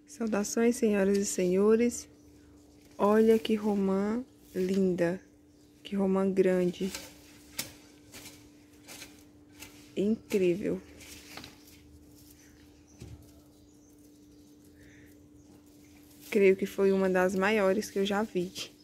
Saudações, senhoras e senhores. Olha que romã linda, que romã grande, incrível. Creio que foi uma das maiores que eu já vi.